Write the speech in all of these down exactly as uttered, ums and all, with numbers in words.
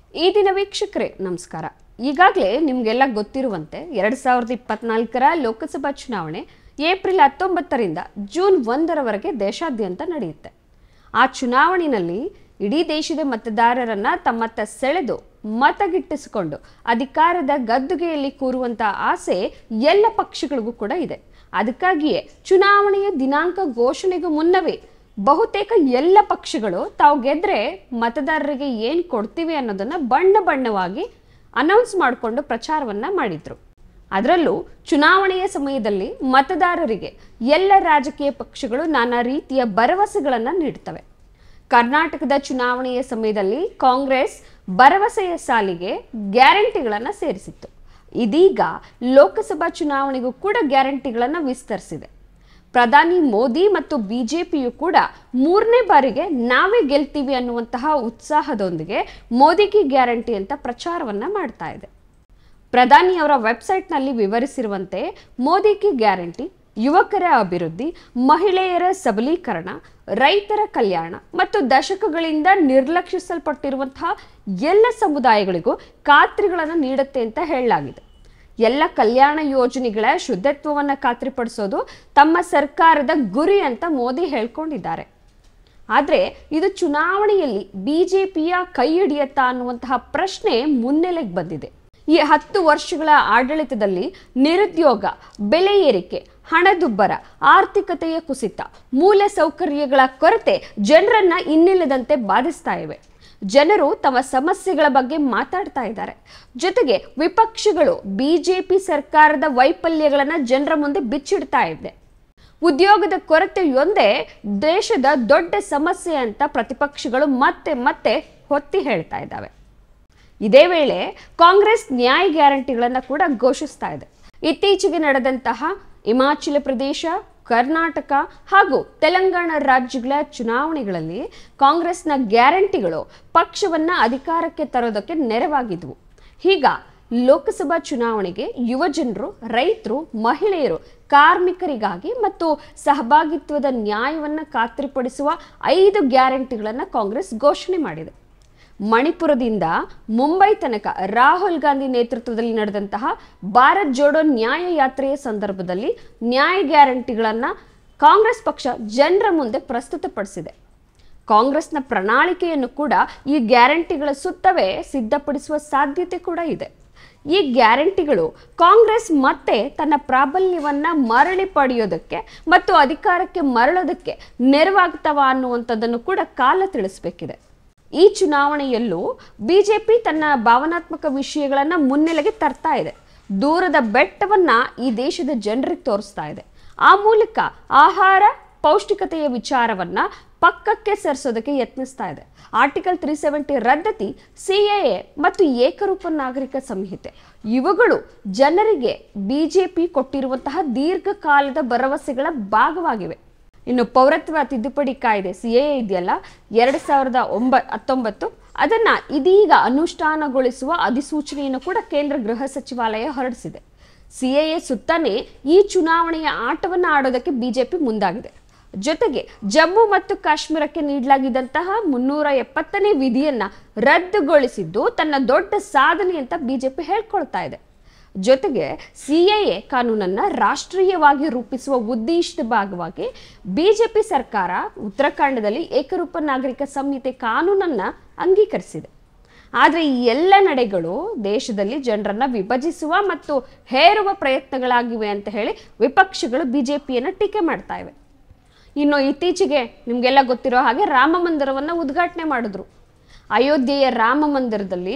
ಈ ದಿನ ವೀಕ್ಷಕರೇ ನಮಸ್ಕಾರ. ಈಗಾಗಲೇ ನಿಮಗೆಲ್ಲ ಗೊತ್ತಿರುವಂತೆ ಎರಡು ಸಾವಿರದ ಇಪ್ಪತ್ನಾಲ್ಕರ ಲೋಕಸಭಾ ಚುನಾವಣೆ ಏಪ್ರಿಲ್ ಹತ್ತೊಂಬತ್ತರಿಂದ ಜೂನ್ ಒಂದರವರೆಗೆ ದೇಶಾದ್ಯಂತ ನಡೆಯುತ್ತೆ. ಆ ಚುನಾವಣೆಯಲ್ಲಿ ಇಡೀ ದೇಶದ ಮತದಾರರನ್ನ ತಮ್ಮತ್ತ ಸೆಳೆದು ಮತಗಿಟ್ಟಿಸಿಕೊಂಡು ಅಧಿಕಾರದ ಗದ್ದುಗೆಯಲ್ಲಿ ಕೂರುವಂತ ಆಸೆ ಎಲ್ಲ ಪಕ್ಷಗಳಿಗೂ ಕೂಡ ಇದೆ. ಅದಕ್ಕಾಗಿಯೇ ಚುನಾವಣೆಯ ದಿನಾಂಕ ಘೋಷಣೆಗೂ ಮುನ್ನವೇ ಬಹುತೇಕ ಎಲ್ಲ ಪಕ್ಷಗಳು ತಾವು ಗೆದ್ರೆ ಮತದಾರರಿಗೆ ಏನು ಕೊಡ್ತೀವಿ ಅನ್ನೋದನ್ನ ಬಣ್ಣ ಬಣ್ಣವಾಗಿ ಅನೌನ್ಸ್ ಮಾಡಿಕೊಂಡು ಪ್ರಚಾರವನ್ನ ಮಾಡಿದ್ರು. ಅದರಲ್ಲೂ ಚುನಾವಣೆಯ ಸಮಯದಲ್ಲಿ ಮತದಾರರಿಗೆ ಎಲ್ಲ ರಾಜಕೀಯ ಪಕ್ಷಗಳು ನಾನಾ ರೀತಿಯ ಭರವಸೆಗಳನ್ನು ನೀಡುತ್ತವೆ. ಕರ್ನಾಟಕದ ಚುನಾವಣೆಯ ಸಮಯದಲ್ಲಿ ಕಾಂಗ್ರೆಸ್ ಭರವಸೆಯ ಸಾಲಿಗೆ ಗ್ಯಾರಂಟಿಗಳನ್ನು ಸೇರಿಸಿತ್ತು. ಇದೀಗ ಲೋಕಸಭಾ ಚುನಾವಣೆಗೂ ಕೂಡ ಗ್ಯಾರಂಟಿಗಳನ್ನು ವಿಸ್ತರಿಸಿದೆ. ಪ್ರಧಾನಿ ಮೋದಿ ಮತ್ತು ಬಿಜೆಪಿಯು ಕೂಡ ಮೂರನೇ ಬಾರಿಗೆ ನಾವೇ ಗೆಲ್ತೀವಿ ಅನ್ನುವಂತಹ ಉತ್ಸಾಹದೊಂದಿಗೆ ಮೋದಿಗೆ ಗ್ಯಾರಂಟಿ ಅಂತ ಪ್ರಚಾರವನ್ನ ಮಾಡ್ತಾ ಇದೆ. ಪ್ರಧಾನಿಯವರ ವೆಬ್ಸೈಟ್ನಲ್ಲಿ ವಿವರಿಸಿರುವಂತೆ ಮೋದಿಗೆ ಗ್ಯಾರಂಟಿ ಯುವಕರ ಅಭಿವೃದ್ಧಿ, ಮಹಿಳೆಯರ ಸಬಲೀಕರಣ, ರೈತರ ಕಲ್ಯಾಣ ಮತ್ತು ದಶಕಗಳಿಂದ ನಿರ್ಲಕ್ಷಿಸಲ್ಪಟ್ಟಿರುವಂತಹ ಎಲ್ಲ ಸಮುದಾಯಗಳಿಗೂ ಖಾತ್ರಿಗಳನ್ನು ನೀಡುತ್ತೆ ಅಂತ ಹೇಳಲಾಗಿದೆ. ಎಲ್ಲ ಕಲ್ಯಾಣ ಯೋಜನೆಗಳ ಶುದ್ಧತ್ವವನ್ನು ಖಾತ್ರಿಪಡಿಸೋದು ತಮ್ಮ ಸರ್ಕಾರದ ಗುರಿ ಅಂತ ಮೋದಿ ಹೇಳ್ಕೊಂಡಿದ್ದಾರೆ. ಆದರೆ ಇದು ಚುನಾವಣೆಯಲ್ಲಿ ಬಿಜೆಪಿಯ ಕೈ ಹಿಡಿಯತ್ತಾ ಅನ್ನುವಂತಹ ಪ್ರಶ್ನೆ ಮುನ್ನೆಲೆಗೆ ಬಂದಿದೆ. ಈ ಹತ್ತು ವರ್ಷಗಳ ಆಡಳಿತದಲ್ಲಿ ನಿರುದ್ಯೋಗ, ಬೆಲೆ ಏರಿಕೆ, ಹಣದುಬ್ಬರ, ಆರ್ಥಿಕತೆಯ ಕುಸಿತ, ಮೂಲ ಸೌಕರ್ಯಗಳ ಕೊರತೆ ಜನರನ್ನ ಇನ್ನಿಲ್ಲದಂತೆ ಬಾಧಿಸ್ತಾ ಇವೆ. ಜನರು ತಮ್ಮ ಸಮಸ್ಯೆಗಳ ಬಗ್ಗೆ ಮಾತಾಡ್ತಾ ಇದ್ದಾರೆ. ಜೊತೆಗೆ ವಿಪಕ್ಷಗಳು ಬಿಜೆಪಿ ಸರ್ಕಾರದ ವೈಫಲ್ಯಗಳನ್ನ ಜನರ ಮುಂದೆ ಬಿಚ್ಚಿಡ್ತಾ ಇದೆ. ಉದ್ಯೋಗದ ಕೊರತೆಯೊಂದೇ ದೇಶದ ದೊಡ್ಡ ಸಮಸ್ಯೆ ಅಂತ ಪ್ರತಿಪಕ್ಷಗಳು ಮತ್ತೆ ಮತ್ತೆ ಹೊತ್ತಿ ಹೇಳ್ತಾ ಇದ್ದಾವೆ. ಇದೇ ವೇಳೆ ಕಾಂಗ್ರೆಸ್ ನ್ಯಾಯ ಗ್ಯಾರಂಟಿಗಳನ್ನು ಕೂಡ ಘೋಷಿಸ್ತಾ ಇದೆ. ಇತ್ತೀಚೆಗೆ ನಡೆದಂತಹ ಹಿಮಾಚಲ ಪ್ರದೇಶ, ಕರ್ನಾಟಕ ಹಾಗೂ ತೆಲಂಗಾಣ ರಾಜ್ಯಗಳ ಚುನಾವಣೆಗಳಲ್ಲಿ ಕಾಂಗ್ರೆಸ್ನ ಗ್ಯಾರಂಟಿಗಳು ಪಕ್ಷವನ್ನ ಅಧಿಕಾರಕ್ಕೆ ತರೋದಕ್ಕೆ ನೆರವಾಗಿದ್ವು. ಈಗ ಲೋಕಸಭಾ ಚುನಾವಣೆಗೆ ಯುವಜನರು, ರೈತರು, ಮಹಿಳೆಯರು, ಕಾರ್ಮಿಕರಿಗಾಗಿ ಮತ್ತು ಸಹಭಾಗಿತ್ವದ ನ್ಯಾಯವನ್ನು ಖಾತ್ರಿಪಡಿಸುವ ಐದು ಗ್ಯಾರಂಟಿಗಳನ್ನು ಕಾಂಗ್ರೆಸ್ ಘೋಷಣೆ ಮಾಡಿದೆ. ಮಣಿಪುರದಿಂದ ಮುಂಬೈ ತನಕ ರಾಹುಲ್ ಗಾಂಧಿ ನೇತೃತ್ವದಲ್ಲಿ ನಡೆದಂತಹ ಭಾರತ್ ಜೋಡೋ ನ್ಯಾಯ ಯಾತ್ರೆಯ ಸಂದರ್ಭದಲ್ಲಿ ನ್ಯಾಯ ಗ್ಯಾರಂಟಿಗಳನ್ನು ಕಾಂಗ್ರೆಸ್ ಪಕ್ಷ ಜನರ ಮುಂದೆ ಪ್ರಸ್ತುತಪಡಿಸಿದೆ. ಕಾಂಗ್ರೆಸ್ನ ಪ್ರಣಾಳಿಕೆಯನ್ನು ಕೂಡ ಈ ಗ್ಯಾರಂಟಿಗಳ ಸುತ್ತವೇ ಸಿದ್ಧಪಡಿಸುವ ಸಾಧ್ಯತೆ ಕೂಡ ಇದೆ. ಈ ಗ್ಯಾರಂಟಿಗಳು ಕಾಂಗ್ರೆಸ್ ಮತ್ತೆ ತನ್ನ ಪ್ರಾಬಲ್ಯವನ್ನ ಮರಳಿ ಪಡೆಯೋದಕ್ಕೆ ಮತ್ತು ಅಧಿಕಾರಕ್ಕೆ ಮರಳೋದಕ್ಕೆ ನೆರವಾಗ್ತವ ಅನ್ನುವಂಥದ್ದನ್ನು ಕೂಡ ಕಾಲ ತಿಳಿಸಬೇಕಿದೆ. ಈ ಚುನಾವಣೆಯಲ್ಲೂ ಬಿಜೆಪಿ ತನ್ನ ಭಾವನಾತ್ಮಕ ವಿಷಯಗಳನ್ನ ಮುನ್ನೆಲೆಗೆ ತರ್ತಾ ಇದೆ. ದೂರದ ಬೆಟ್ಟವನ್ನ ಈ ದೇಶದ ಜನರಿಗೆ ತೋರಿಸ್ತಾ ಇದೆ. ಆ ಮೂಲಕ ಆಹಾರ ಪೌಷ್ಟಿಕತೆಯ ವಿಚಾರವನ್ನ ಪಕ್ಕಕ್ಕೆ ಸರಿಸೋದಕ್ಕೆ ಯತ್ನಿಸ್ತಾ ಇದೆ. ಆರ್ಟಿಕಲ್ ತ್ರೀ ಸೆವೆಂಟಿ ರದ್ದತಿ, ಸಿಎಎ ಮತ್ತು ಏಕರೂಪ ನಾಗರಿಕ ಸಂಹಿತೆ ಇವುಗಳು ಜನರಿಗೆ ಬಿಜೆಪಿ ಕೊಟ್ಟಿರುವಂತಹ ದೀರ್ಘಕಾಲದ ಭರವಸೆಗಳ ಭಾಗವಾಗಿವೆ. ಇನ್ನು ಪೌರತ್ವ ತಿದ್ದುಪಡಿ ಕಾಯ್ದೆ ಸಿಎಎ ಇದೆಯಲ್ಲ, ಎರಡು ಸಾವಿರದ ಒಂಬ ಹತ್ತೊಂಬತ್ತು ಅದನ್ನ ಇದೀಗ ಅನುಷ್ಠಾನಗೊಳಿಸುವ ಅಧಿಸೂಚನೆಯನ್ನು ಕೂಡ ಕೇಂದ್ರ ಗೃಹ ಸಚಿವಾಲಯ ಹೊರಡಿಸಿದೆ. ಸಿಎಎ ಸುತ್ತಾನೆ ಈ ಚುನಾವಣೆಯ ಆಟವನ್ನು ಆಡೋದಕ್ಕೆ ಬಿಜೆಪಿ ಮುಂದಾಗಿದೆ. ಜೊತೆಗೆ ಜಮ್ಮು ಮತ್ತು ಕಾಶ್ಮೀರಕ್ಕೆ ನೀಡಲಾಗಿದ್ದಂತಹ ಮುನ್ನೂರ ಎಪ್ಪತ್ತನೇ ವಿಧಿಯನ್ನ ರದ್ದುಗೊಳಿಸಿದ್ದು ತನ್ನ ದೊಡ್ಡ ಸಾಧನೆ ಅಂತ ಬಿಜೆಪಿ ಹೇಳ್ಕೊಳ್ತಾ ಇದೆ. ಜೊತೆಗೆ ಸಿಎಎ ಕಾನೂನನ್ನು ರಾಷ್ಟ್ರೀಯವಾಗಿ ರೂಪಿಸುವ ಉದ್ದೇಶದ ಭಾಗವಾಗಿ ಬಿಜೆಪಿ ಸರ್ಕಾರ ಉತ್ತರಾಖಂಡದಲ್ಲಿ ಏಕರೂಪ ನಾಗರಿಕ ಸಂಹಿತೆ ಕಾನೂನನ್ನು ಅಂಗೀಕರಿಸಿದೆ. ಆದರೆ ಈ ಎಲ್ಲ ನಡೆಗಳು ದೇಶದಲ್ಲಿ ಜನರನ್ನ ವಿಭಜಿಸುವ ಮತ್ತು ಹೇರುವ ಪ್ರಯತ್ನಗಳಾಗಿವೆ ಅಂತ ಹೇಳಿ ವಿಪಕ್ಷಗಳು ಬಿಜೆಪಿಯನ್ನು ಟೀಕೆ ಮಾಡ್ತಾ ಇವೆ. ಇನ್ನು ಇತ್ತೀಚೆಗೆ ನಿಮಗೆಲ್ಲ ಗೊತ್ತಿರೋ ಹಾಗೆ ರಾಮ ಮಂದಿರವನ್ನು ಉದ್ಘಾಟನೆ ಮಾಡಿದ್ರು. ಅಯೋಧ್ಯೆಯ ರಾಮ ಮಂದಿರದಲ್ಲಿ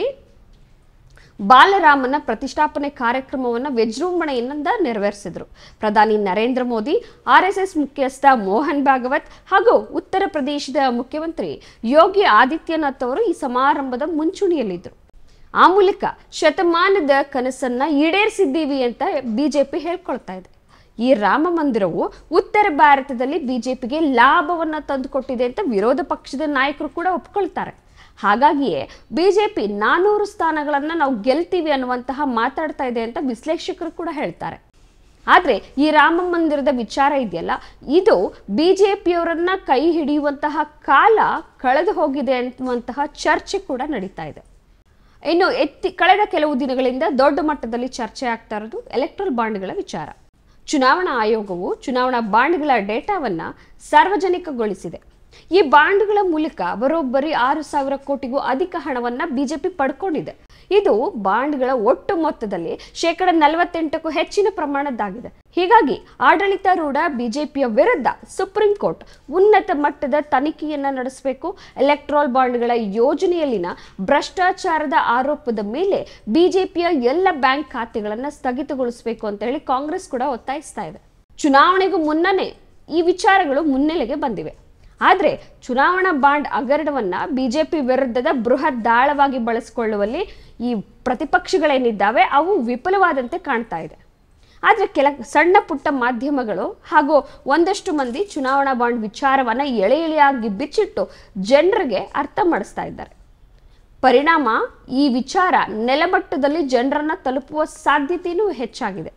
ಬಾಲರಾಮನ ಪ್ರತಿಷ್ಠಾಪನೆ ಕಾರ್ಯಕ್ರಮವನ್ನು ವಿಜೃಂಭಣೆಯಿಂದ ನೆರವೇರಿಸಿದ್ರು. ಪ್ರಧಾನಿ Narendra Modi, R S S ಮುಖ್ಯಸ್ಥ ಮೋಹನ್ ಭಾಗವತ್ ಹಾಗೂ ಉತ್ತರ ಪ್ರದೇಶದ ಮುಖ್ಯಮಂತ್ರಿ ಯೋಗಿ ಆದಿತ್ಯನಾಥ್ ಅವರು ಈ ಸಮಾರಂಭದ ಮುಂಚೂಣಿಯಲ್ಲಿದ್ದರು. ಆ ಮೂಲಕ ಶತಮಾನದ ಕನಸನ್ನ ಈಡೇರಿಸಿದ್ದೀವಿ ಅಂತ ಬಿಜೆಪಿ ಹೇಳ್ಕೊಳ್ತಾ ಇದೆ. ಈ ರಾಮ ಮಂದಿರವು ಉತ್ತರ ಭಾರತದಲ್ಲಿ ಬಿಜೆಪಿಗೆ ಲಾಭವನ್ನ ತಂದುಕೊಟ್ಟಿದೆ ಅಂತ ವಿರೋಧ ಪಕ್ಷದ ನಾಯಕರು ಕೂಡ ಒಪ್ಕೊಳ್ತಾರೆ. ಹಾಗಾಗಿಯೇ ಬಿಜೆಪಿ ನಾನೂರು ಸ್ಥಾನಗಳನ್ನು ನಾವು ಗೆಲ್ತೀವಿ ಅನ್ನುವಂತಹ ಮಾತಾಡ್ತಾ ಇದೆ ಅಂತ ವಿಶ್ಲೇಷಕರು ಕೂಡ ಹೇಳ್ತಾರೆ. ಆದರೆ ಈ ರಾಮ ಮಂದಿರದ ವಿಚಾರ ಇದೆಯಲ್ಲ, ಇದು ಬಿಜೆಪಿಯವರನ್ನ ಕೈ ಹಿಡಿಯುವಂತಹ ಕಾಲ ಕಳೆದು ಹೋಗಿದೆ ಅನ್ನುವಂತಹ ಚರ್ಚೆ ಕೂಡ ನಡೀತಾ ಇದೆ. ಇನ್ನು ಎತ್ತಿ ಕಳೆದ ಕೆಲವು ದಿನಗಳಿಂದ ದೊಡ್ಡ ಮಟ್ಟದಲ್ಲಿ ಚರ್ಚೆ ಆಗ್ತಾ ಇರೋದು ಎಲೆಕ್ಟ್ರಲ್ ಬಾಂಡ್ಗಳ ವಿಚಾರ. ಚುನಾವಣಾ ಆಯೋಗವು ಚುನಾವಣಾ ಬಾಂಡ್ಗಳ ಡೇಟಾವನ್ನ ಸಾರ್ವಜನಿಕಗೊಳಿಸಿದೆ. ಈ ಬಾಂಡ್ಗಳ ಮೂಲಕ ಬರೋಬ್ಬರಿ ಆರು ಸಾವಿರ ಕೋಟಿಗೂ ಅಧಿಕ ಹಣವನ್ನ ಬಿಜೆಪಿ ಪಡ್ಕೊಂಡಿದೆ. ಇದು ಬಾಂಡ್ಗಳ ಒಟ್ಟು ಮೊತ್ತದಲ್ಲಿ ಶೇಕಡ ನಲವತ್ತೆಂಟಕ್ಕೂ ಹೆಚ್ಚಿನ ಪ್ರಮಾಣದ್ದಾಗಿದೆ. ಹೀಗಾಗಿ ಆಡಳಿತಾರೂಢ ಬಿಜೆಪಿಯ ವಿರುದ್ಧ ಸುಪ್ರೀಂ ಕೋರ್ಟ್ ಉನ್ನತ ಮಟ್ಟದ ತನಿಖೆಯನ್ನ ನಡೆಸಬೇಕು. ಎಲೆಕ್ಟ್ರಾಲ್ ಬಾಂಡ್ಗಳ ಯೋಜನೆಯಲ್ಲಿನ ಭ್ರಷ್ಟಾಚಾರದ ಆರೋಪದ ಮೇಲೆ ಬಿಜೆಪಿಯ ಎಲ್ಲ ಬ್ಯಾಂಕ್ ಖಾತೆಗಳನ್ನು ಸ್ಥಗಿತಗೊಳಿಸಬೇಕು ಅಂತ ಹೇಳಿ ಕಾಂಗ್ರೆಸ್ ಕೂಡ ಒತ್ತಾಯಿಸ್ತಾ ಇದೆ. ಚುನಾವಣೆಗೂ ಮುನ್ನನೇ ಈ ವಿಚಾರಗಳು ಮುನ್ನೆಲೆಗೆ ಬಂದಿವೆ. ಆದರೆ ಚುನಾವಣಾ ಬಾಂಡ್ ಹಗರಣವನ್ನ ಬಿಜೆಪಿ ವಿರುದ್ಧದ ಬೃಹತ್ ದಾಳವಾಗಿ ಬಳಸಿಕೊಳ್ಳುವಲ್ಲಿ ಈ ಪ್ರತಿಪಕ್ಷಗಳೇನಿದ್ದಾವೆ ಅವು ವಿಫಲವಾದಂತೆ ಕಾಣ್ತಾ ಇದೆ. ಆದರೆ ಕೆಲ ಸಣ್ಣ ಪುಟ್ಟ ಮಾಧ್ಯಮಗಳು ಹಾಗೂ ಒಂದಷ್ಟು ಮಂದಿ ಚುನಾವಣಾ ಬಾಂಡ್ ವಿಚಾರವನ್ನ ಎಳೆ ಎಳೆಯಾಗಿ ಬಿಚ್ಚಿಟ್ಟು ಜನರಿಗೆ ಅರ್ಥ ಮಾಡಿಸ್ತಾ ಇದ್ದಾರೆ. ಪರಿಣಾಮ ಈ ವಿಚಾರ ನೆಲಮಟ್ಟದಲ್ಲಿ ಜನರನ್ನ ತಲುಪುವ ಸಾಧ್ಯತೆಯೂ ಹೆಚ್ಚಾಗಿದೆ.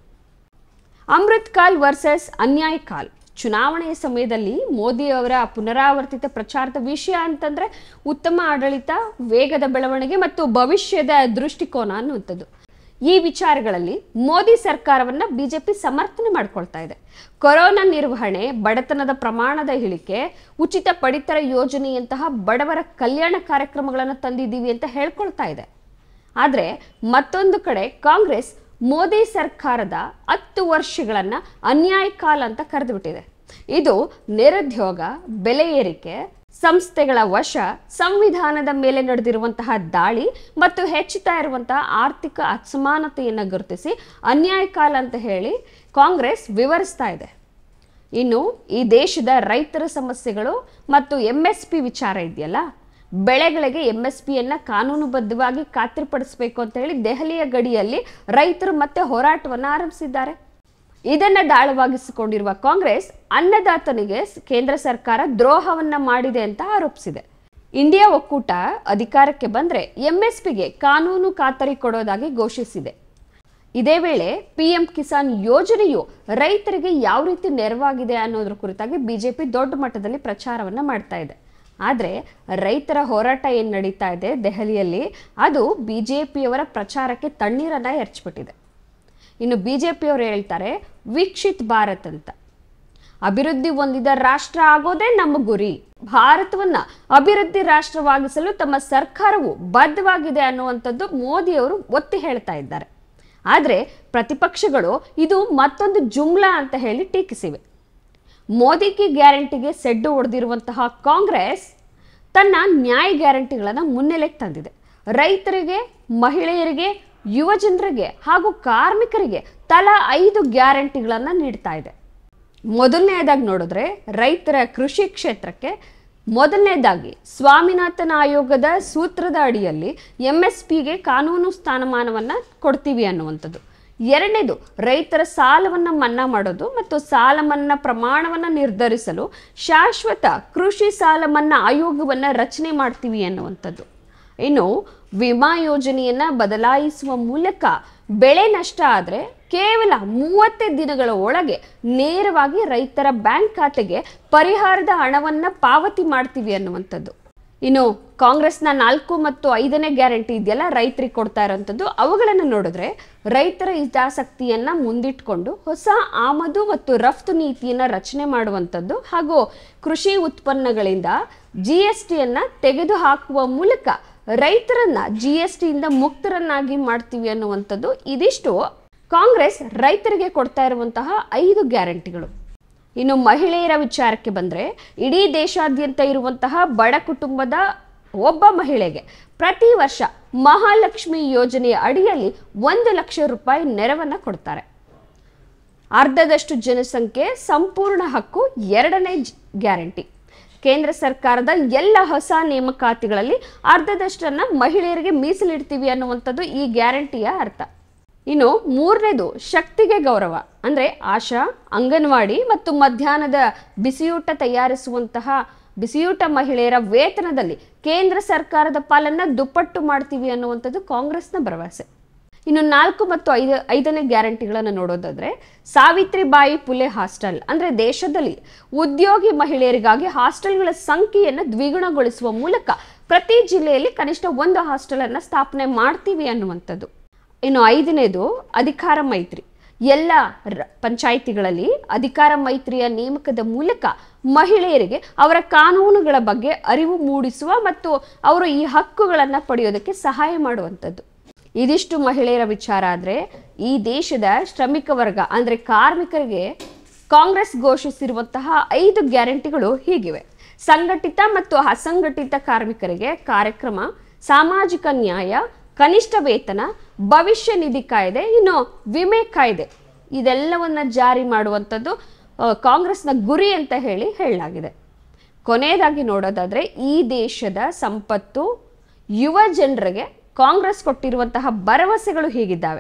ಅಮೃತ್ ಕಾಲ್ ವರ್ಸಸ್ ಅನ್ಯಾಯ ಕಾಲ್. ಚುನಾವಣೆಯ ಸಮಯದಲ್ಲಿ ಮೋದಿ ಅವರ ಪುನರಾವರ್ತಿತ ಪ್ರಚಾರದ ವಿಷಯ ಅಂತಂದ್ರೆ ಉತ್ತಮ ಆಡಳಿತ, ವೇಗದ ಬೆಳವಣಿಗೆ ಮತ್ತು ಭವಿಷ್ಯದ ದೃಷ್ಟಿಕೋನ ಅನ್ನುವಂಥದ್ದು. ಈ ವಿಚಾರಗಳಲ್ಲಿ ಮೋದಿ ಸರ್ಕಾರವನ್ನ ಬಿಜೆಪಿ ಸಮರ್ಥನೆ ಮಾಡ್ಕೊಳ್ತಾ ಇದೆ. ಕೊರೋನಾ ನಿರ್ವಹಣೆ, ಬಡತನದ ಪ್ರಮಾಣದ ಇಳಿಕೆ, ಉಚಿತ ಪಡಿತರ ಯೋಜನೆಯಂತಹ ಬಡವರ ಕಲ್ಯಾಣ ಕಾರ್ಯಕ್ರಮಗಳನ್ನು ತಂದಿದ್ದೀವಿ ಅಂತ ಹೇಳ್ಕೊಳ್ತಾ ಇದೆ. ಆದರೆ ಮತ್ತೊಂದು ಕಡೆ ಕಾಂಗ್ರೆಸ್ ಮೋದಿ ಸರ್ಕಾರದ ಹತ್ತು ವರ್ಷಗಳನ್ನ ಅನ್ಯಾಯ ಕಾಲ ಅಂತ ಕರೆದುಬಿಟ್ಟಿದೆ. ಇದು ನಿರುದ್ಯೋಗ, ಬೆಲೆ ಏರಿಕೆ, ಸಂಸ್ಥೆಗಳ ವಶ, ಸಂವಿಧಾನದ ಮೇಲೆ ನಡೆದಿರುವಂತಹ ದಾಳಿ ಮತ್ತು ಹೆಚ್ಚುತ್ತಾ ಇರುವಂತಹ ಆರ್ಥಿಕ ಅಸಮಾನತೆಯನ್ನು ಗುರುತಿಸಿ ಅನ್ಯಾಯ ಕಾಲ ಅಂತ ಹೇಳಿ ಕಾಂಗ್ರೆಸ್ ವಿವರಿಸ್ತಾ ಇದೆ. ಇನ್ನು ಈ ದೇಶದ ರೈತರ ಸಮಸ್ಯೆಗಳು ಮತ್ತು ಎಂ ಎಸ್ ಪಿ ವಿಚಾರ ಇದೆಯಲ್ಲ, ಬೆಳೆಗಳಿಗೆ ಎಂ ಎಸ್ ಪಿಯನ್ನ ಕಾನೂನುಬದ್ಧವಾಗಿ ಖಾತ್ರಿಪಡಿಸಬೇಕು ಅಂತ ಹೇಳಿ ದೆಹಲಿಯ ಗಡಿಯಲ್ಲಿ ರೈತರು ಮತ್ತೆ ಹೋರಾಟವನ್ನು ಆರಂಭಿಸಿದ್ದಾರೆ. ಇದನ್ನ ದಾಳವಾಗಿಸಿಕೊಂಡಿರುವ ಕಾಂಗ್ರೆಸ್ ಅನ್ನದಾತನಿಗೆ ಕೇಂದ್ರ ಸರ್ಕಾರ ದ್ರೋಹವನ್ನ ಮಾಡಿದೆ ಅಂತ ಆರೋಪಿಸಿದೆ. ಇಂಡಿಯಾ ಒಕ್ಕೂಟ ಅಧಿಕಾರಕ್ಕೆ ಬಂದ್ರೆ ಎಂ ಎಸ್ ಪಿಗೆ ಕಾನೂನು ಖಾತರಿ ಕೊಡೋದಾಗಿ ಘೋಷಿಸಿದೆ. ಇದೇ ವೇಳೆ ಪಿಎಂ ಕಿಸಾನ್ ಯೋಜನೆಯು ರೈತರಿಗೆ ಯಾವ ರೀತಿ ನೆರವಾಗಿದೆ ಅನ್ನೋದ್ರ ಕುರಿತಾಗಿ ಬಿಜೆಪಿ ದೊಡ್ಡ ಮಟ್ಟದಲ್ಲಿ ಪ್ರಚಾರವನ್ನ ಮಾಡ್ತಾ ಇದೆ. ಆದರೆ ರೈತರ ಹೋರಾಟ ಏನು ನಡೀತಾ ಇದೆ ದೆಹಲಿಯಲ್ಲಿ, ಅದು ಬಿಜೆಪಿಯವರ ಪ್ರಚಾರಕ್ಕೆ ತಣ್ಣೀರನ್ನ ಎರಚಿಬಿಟ್ಟಿದೆ. ಇನ್ನು ಬಿಜೆಪಿಯವರು ಹೇಳ್ತಾರೆ ವಿಕಸಿತ್ ಭಾರತ್ ಅಂತ. ಅಭಿವೃದ್ಧಿ ಹೊಂದಿದ ರಾಷ್ಟ್ರ ಆಗೋದೇ ನಮ್ಮ ಗುರಿ. ಭಾರತವನ್ನ ಅಭಿವೃದ್ಧಿ ರಾಷ್ಟ್ರವಾಗಿಸಲು ತಮ್ಮ ಸರ್ಕಾರವು ಬದ್ಧವಾಗಿದೆ ಅನ್ನುವಂಥದ್ದು ಮೋದಿಯವರು ಒತ್ತಿ ಹೇಳ್ತಾ ಇದ್ದಾರೆ. ಆದರೆ ಪ್ರತಿಪಕ್ಷಗಳು ಇದು ಮತ್ತೊಂದು ಜುಮ್ಲಾ ಅಂತ ಹೇಳಿ ಟೀಕಿಸಿವೆ. ಮೋದಿ ಕಿ ಗ್ಯಾರಂಟಿಗೆ ಸೆಡ್ಡು ಹೊಡೆದಿರುವಂತಹ ಕಾಂಗ್ರೆಸ್ ತನ್ನ ನ್ಯಾಯ ಗ್ಯಾರಂಟಿಗಳನ್ನು ಮುನ್ನೆಲೆಗೆ ತಂದಿದೆ. ರೈತರಿಗೆ, ಮಹಿಳೆಯರಿಗೆ, ಯುವ ಜನರಿಗೆ ಹಾಗೂ ಕಾರ್ಮಿಕರಿಗೆ ತಲಾ ಐದು ಗ್ಯಾರಂಟಿಗಳನ್ನು ನೀಡ್ತಾ ಇದೆ. ಮೊದಲನೆಯದಾಗಿ ನೋಡಿದ್ರೆ ರೈತರ ಕೃಷಿ ಕ್ಷೇತ್ರಕ್ಕೆ ಮೊದಲನೇದಾಗಿ ಸ್ವಾಮಿನಾಥನ್ ಆಯೋಗದ ಸೂತ್ರದ ಅಡಿಯಲ್ಲಿ ಎಂ ಎಸ್ ಪಿಗೆ ಕಾನೂನು ಸ್ಥಾನಮಾನವನ್ನು ಕೊಡ್ತೀವಿ ಅನ್ನುವಂಥದ್ದು. ಎರಡನೇದು ರೈತರ ಸಾಲವನ್ನು ಮನ್ನಾ ಮಾಡೋದು ಮತ್ತು ಸಾಲ ಮನ್ನಾ ಪ್ರಮಾಣವನ್ನು ನಿರ್ಧರಿಸಲು ಶಾಶ್ವತ ಕೃಷಿ ಸಾಲ ಮನ್ನಾ ಆಯೋಗವನ್ನು ರಚನೆ ಮಾಡ್ತೀವಿ ಅನ್ನುವಂಥದ್ದು. ಇನ್ನು ವಿಮಾ ಯೋಜನೆಯನ್ನ ಬದಲಾಯಿಸುವ ಮೂಲಕ ಬೆಳೆ ನಷ್ಟ ಆದರೆ ಕೇವಲ ಮೂವತ್ತೇ ದಿನಗಳ ಒಳಗೆ ನೇರವಾಗಿ ರೈತರ ಬ್ಯಾಂಕ್ ಖಾತೆಗೆ ಪರಿಹಾರದ ಹಣವನ್ನು ಪಾವತಿ ಮಾಡ್ತೀವಿ ಅನ್ನುವಂಥದ್ದು. ಇನ್ನು ಕಾಂಗ್ರೆಸ್ನ ನಾಲ್ಕು ಮತ್ತು ಐದನೇ ಗ್ಯಾರಂಟಿ ಇದೆಯಲ್ಲ ರೈತರಿಗೆ ಕೊಡ್ತಾ ಇರೋಂಥದ್ದು, ಅವುಗಳನ್ನು ನೋಡಿದ್ರೆ ರೈತರ ಹಿತಾಸಕ್ತಿಯನ್ನ ಮುಂದಿಟ್ಕೊಂಡು ಹೊಸ ಆಮದು ಮತ್ತು ರಫ್ತು ನೀತಿಯನ್ನ ರಚನೆ ಮಾಡುವಂಥದ್ದು ಹಾಗೂ ಕೃಷಿ ಉತ್ಪನ್ನಗಳಿಂದ ಜಿ ಎಸ್ ಟಿಯನ್ನ ತೆಗೆದು ಹಾಕುವ ಮೂಲಕ ರೈತರನ್ನ ಜಿ ಎಸ್ ಟಿಯಿಂದ ಮುಕ್ತರನ್ನಾಗಿ ಮಾಡ್ತೀವಿ ಅನ್ನುವಂಥದ್ದು. ಇದಿಷ್ಟು ಕಾಂಗ್ರೆಸ್ ರೈತರಿಗೆ ಕೊಡ್ತಾ ಇರುವಂತಹ ಐದು ಗ್ಯಾರಂಟಿಗಳು. ಇನ್ನು ಮಹಿಳೆಯರ ವಿಚಾರಕ್ಕೆ ಬಂದರೆ ಇಡೀ ದೇಶಾದ್ಯಂತ ಇರುವಂತಹ ಬಡ ಕುಟುಂಬದ ಒಬ್ಬ ಮಹಿಳೆಗೆ ಪ್ರತಿ ವರ್ಷ ಮಹಾಲಕ್ಷ್ಮಿ ಯೋಜನೆಯ ಅಡಿಯಲ್ಲಿ ಒಂದು ಲಕ್ಷ ರೂಪಾಯಿ ನೆರವನ್ನು ಕೊಡ್ತಾರೆ. ಅರ್ಧದಷ್ಟು ಜನಸಂಖ್ಯೆ ಸಂಪೂರ್ಣ ಹಕ್ಕು ಎರಡನೇ ಗ್ಯಾರಂಟಿ. ಕೇಂದ್ರ ಸರ್ಕಾರದ ಎಲ್ಲ ಹೊಸ ನೇಮಕಾತಿಗಳಲ್ಲಿ ಅರ್ಧದಷ್ಟನ್ನ ಮಹಿಳೆಯರಿಗೆ ಮೀಸಲಿಡ್ತೀವಿ ಅನ್ನುವಂಥದ್ದು ಈ ಗ್ಯಾರಂಟಿಯ ಅರ್ಥ. ಇನ್ನು ಮೂರನೇದು ಶಕ್ತಿಗೆ ಗೌರವ, ಅಂದರೆ ಆಶಾ, ಅಂಗನವಾಡಿ ಮತ್ತು ಮಧ್ಯಾಹ್ನದ ಬಿಸಿಯೂಟ ತಯಾರಿಸುವಂತಹ ಬಿಸಿಯೂಟ ಮಹಿಳೆಯರ ವೇತನದಲ್ಲಿ ಕೇಂದ್ರ ಸರ್ಕಾರದ ಪಾಲನ್ನ ದುಪ್ಪಟ್ಟು ಮಾಡ್ತೀವಿ ಅನ್ನುವಂಥದ್ದು ಕಾಂಗ್ರೆಸ್ನ ಭರವಸೆ. ಇನ್ನು ನಾಲ್ಕು ಮತ್ತು ಐದು ಐದನೇ ಗ್ಯಾರಂಟಿಗಳನ್ನು ನೋಡೋದಾದ್ರೆ ಸಾವಿತ್ರಿಬಾಯಿ ಪುಲೆ ಹಾಸ್ಟೆಲ್, ಅಂದರೆ ದೇಶದಲ್ಲಿ ಉದ್ಯೋಗಿ ಮಹಿಳೆಯರಿಗಾಗಿ ಹಾಸ್ಟೆಲ್ಗಳ ಸಂಖ್ಯೆಯನ್ನು ದ್ವಿಗುಣಗೊಳಿಸುವ ಮೂಲಕ ಪ್ರತಿ ಜಿಲ್ಲೆಯಲ್ಲಿ ಕನಿಷ್ಠ ಒಂದು ಹಾಸ್ಟೆಲನ್ನು ಸ್ಥಾಪನೆ ಮಾಡ್ತೀವಿ ಅನ್ನುವಂಥದ್ದು. ಇನ್ನು ಐದನೇದು ಅಧಿಕಾರ ಮೈತ್ರಿ. ಎಲ್ಲ ಪಂಚಾಯಿತಿಗಳಲ್ಲಿ ಅಧಿಕಾರ ಮೈತ್ರಿಯ ನೇಮಕದ ಮೂಲಕ ಮಹಿಳೆಯರಿಗೆ ಅವರ ಕಾನೂನುಗಳ ಬಗ್ಗೆ ಅರಿವು ಮೂಡಿಸುವ ಮತ್ತು ಅವರು ಈ ಹಕ್ಕುಗಳನ್ನು ಪಡೆಯೋದಕ್ಕೆ ಸಹಾಯ ಮಾಡುವಂಥದ್ದು. ಇದಿಷ್ಟು ಮಹಿಳೆಯರ ವಿಚಾರ. ಆದರೆ ಈ ದೇಶದ ಶ್ರಮಿಕ ವರ್ಗ ಅಂದರೆ ಕಾರ್ಮಿಕರಿಗೆ ಕಾಂಗ್ರೆಸ್ ಘೋಷಿಸಿರುವಂತಹ ಐದು ಗ್ಯಾರಂಟಿಗಳು ಹೀಗಿವೆ. ಸಂಘಟಿತ ಮತ್ತು ಅಸಂಘಟಿತ ಕಾರ್ಮಿಕರಿಗೆ ಕಾರ್ಯಕ್ರಮ, ಸಾಮಾಜಿಕ ನ್ಯಾಯ, ಕನಿಷ್ಠ ವೇತನ, ಭವಿಷ್ಯ ನಿಧಿ ಕಾಯ್ದೆ, ಇನ್ನು ವಿಮೆ ಕಾಯ್ದೆ ಇದೆಲ್ಲವನ್ನ ಜಾರಿ ಮಾಡುವಂಥದ್ದು ಕಾಂಗ್ರೆಸ್ನ ಗುರಿ ಅಂತ ಹೇಳಿ ಹೇಳಲಾಗಿದೆ. ಕೊನೆಯದಾಗಿ ನೋಡೋದಾದರೆ ಈ ದೇಶದ ಸಂಪತ್ತು ಯುವ ಜನರಿಗೆ ಕಾಂಗ್ರೆಸ್ ಕೊಟ್ಟಿರುವಂತಹ ಭರವಸೆಗಳು ಹೀಗಿದ್ದಾವೆ.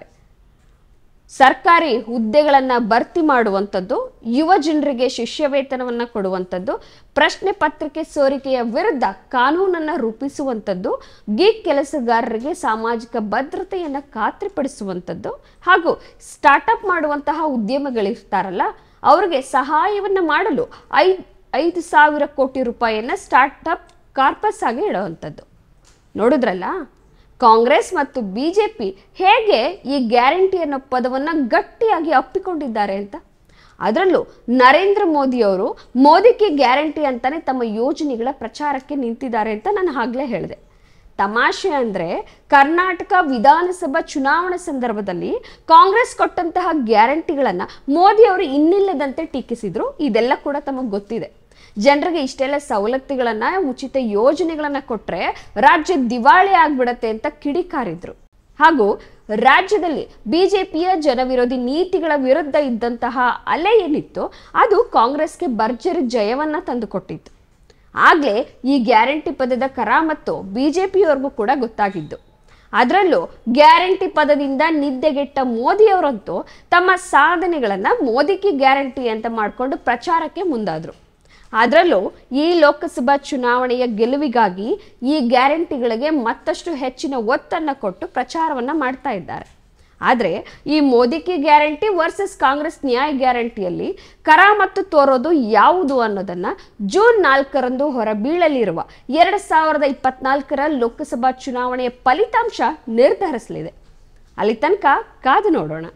ಸರ್ಕಾರಿ ಹುದ್ದೆಗಳನ್ನು ಭರ್ತಿ ಮಾಡುವಂಥದ್ದು, ಯುವ ಜನರಿಗೆ ಶಿಷ್ಯ ವೇತನವನ್ನು ಕೊಡುವಂಥದ್ದು, ಪ್ರಶ್ನೆ ಪತ್ರಿಕೆ ಸೋರಿಕೆಯ ವಿರುದ್ಧ ಕಾನೂನನ್ನು ರೂಪಿಸುವಂಥದ್ದು, ಗೀಗ್ ಕೆಲಸಗಾರರಿಗೆ ಸಾಮಾಜಿಕ ಭದ್ರತೆಯನ್ನು ಖಾತ್ರಿಪಡಿಸುವಂಥದ್ದು ಹಾಗೂ ಸ್ಟಾರ್ಟಪ್ ಮಾಡುವಂತಹ ಉದ್ಯಮಗಳಿರ್ತಾರಲ್ಲ ಅವರಿಗೆ ಸಹಾಯವನ್ನು ಮಾಡಲು ಐದು ಐದು ಸಾವಿರ ಕೋಟಿ ರೂಪಾಯಿಯನ್ನು ಸ್ಟಾರ್ಟಪ್ ಕಾರ್ಪಸ್ ಆಗಿ ಇಡುವಂಥದ್ದು. ನೋಡಿದ್ರಲ್ಲ, ಕಾಂಗ್ರೆಸ್ ಮತ್ತು ಬಿಜೆಪಿ ಹೇಗೆ ಈ ಗ್ಯಾರಂಟಿ ಅನ್ನೋ ಪದವನ್ನು ಗಟ್ಟಿಯಾಗಿ ಅಪ್ಪಿಕೊಂಡಿದ್ದಾರೆ ಅಂತ. ಅದರಲ್ಲೂ ನರೇಂದ್ರ ಮೋದಿಯವರು ಮೋದಿಗೆ ಗ್ಯಾರಂಟಿ ಅಂತಾನೆ ತಮ್ಮ ಯೋಜನೆಗಳ ಪ್ರಚಾರಕ್ಕೆ ನಿಂತಿದ್ದಾರೆ ಅಂತ ನಾನು ಆಗಲೇ ಹೇಳಿದೆ. ತಮಾಷೆ ಅಂದರೆ ಕರ್ನಾಟಕ ವಿಧಾನಸಭಾ ಚುನಾವಣೆ ಸಂದರ್ಭದಲ್ಲಿ ಕಾಂಗ್ರೆಸ್ ಕೊಟ್ಟಂತಹ ಗ್ಯಾರಂಟಿಗಳನ್ನು ಮೋದಿಯವರು ಇನ್ನಿಲ್ಲದಂತೆ ಟೀಕಿಸಿದ್ರು. ಇದೆಲ್ಲ ಕೂಡ ತಮಗೆ ಗೊತ್ತಿದೆ. ಜನರಿಗೆ ಇಷ್ಟೆಲ್ಲ ಸವಲತ್ತುಗಳನ್ನು, ಉಚಿತ ಯೋಜನೆಗಳನ್ನು ಕೊಟ್ಟರೆ ರಾಜ್ಯ ದಿವಾಳಿ ಆಗ್ಬಿಡತ್ತೆ ಅಂತ ಕಿಡಿಕಾರಿದ್ರು. ಹಾಗೂ ರಾಜ್ಯದಲ್ಲಿ ಬಿಜೆಪಿಯ ಜನವಿರೋಧಿ ನೀತಿಗಳ ವಿರುದ್ಧ ಇದ್ದಂತಹ ಅಲೆ ಏನಿತ್ತು ಅದು ಕಾಂಗ್ರೆಸ್ಗೆ ಭರ್ಜರಿ ಜಯವನ್ನು ತಂದುಕೊಟ್ಟಿತ್ತು. ಆಗಲೇ ಈ ಗ್ಯಾರಂಟಿ ಪದದ ಕರಾಮತ್ತು ಬಿಜೆಪಿಯವ್ರಿಗೂ ಕೂಡ ಗೊತ್ತಾಗಿದ್ದು. ಅದರಲ್ಲೂ ಗ್ಯಾರಂಟಿ ಪದದಿಂದ ನಿದ್ದೆಗೆಟ್ಟ ಮೋದಿಯವರಂತೂ ತಮ್ಮ ಸಾಧನೆಗಳನ್ನು ಮೋದಿಗೆ ಗ್ಯಾರಂಟಿ ಅಂತ ಮಾಡಿಕೊಂಡು ಪ್ರಚಾರಕ್ಕೆ ಮುಂದಾದರು. ಅದರಲ್ಲೂ ಈ ಲೋಕಸಭಾ ಚುನಾವಣೆಯ ಗೆಲುವಿಗಾಗಿ ಈ ಗ್ಯಾರಂಟಿಗಳಿಗೆ ಮತ್ತಷ್ಟು ಹೆಚ್ಚಿನ ಒತ್ತನ್ನು ಕೊಟ್ಟು ಪ್ರಚಾರವನ್ನು ಮಾಡ್ತಾ ಇದ್ದಾರೆ. ಆದರೆ ಈ ಮೋದಿಗೆ ಗ್ಯಾರಂಟಿ ವರ್ಸಸ್ ಕಾಂಗ್ರೆಸ್ ನ್ಯಾಯ ಗ್ಯಾರಂಟಿಯಲ್ಲಿ ಕರಾಮತ್ತು ತೋರೋದು ಯಾವುದು ಅನ್ನೋದನ್ನು ಜೂನ್ ನಾಲ್ಕರಂದು ಹೊರಬೀಳಲಿರುವ ಎರಡು ಸಾವಿರದ ಇಪ್ಪತ್ನಾಲ್ಕರ ಲೋಕಸಭಾ ಚುನಾವಣೆಯ ಫಲಿತಾಂಶ ನಿರ್ಧರಿಸಲಿದೆ. ಅಲ್ಲಿ ತನಕ ಕಾದು ನೋಡೋಣ.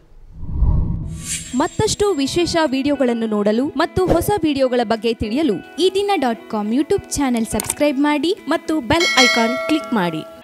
ಮತ್ತಷ್ಟು ವಿಶೇಷ ವಿಡಿಯೋಗಳನ್ನು ನೋಡಲು ಮತ್ತು ಹೊಸ ವಿಡಿಯೋಗಳ ಬಗ್ಗೆ ತಿಳಿಯಲು Ee Dina dot com YouTube channel subscribe ಮಾಡಿ ಮತ್ತು ಬೆಲ್ ಐಕಾನ್ ಕ್ಲಿಕ್ ಮಾಡಿ.